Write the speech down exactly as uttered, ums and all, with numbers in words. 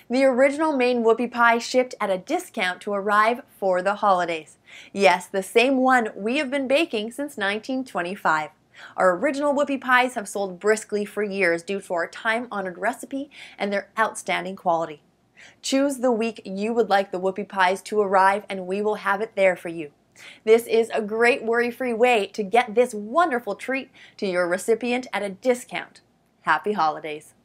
The original Maine whoopie pie shipped at a discount to arrive for the holidays. Yes, the same one we have been baking since nineteen twenty-five. Our original whoopie pies have sold briskly for years due to our time-honored recipe and their outstanding quality. Choose the week you would like the whoopie pies to arrive and we will have it there for you. This is a great worry-free way to get this wonderful treat to your recipient at a discount. Happy holidays!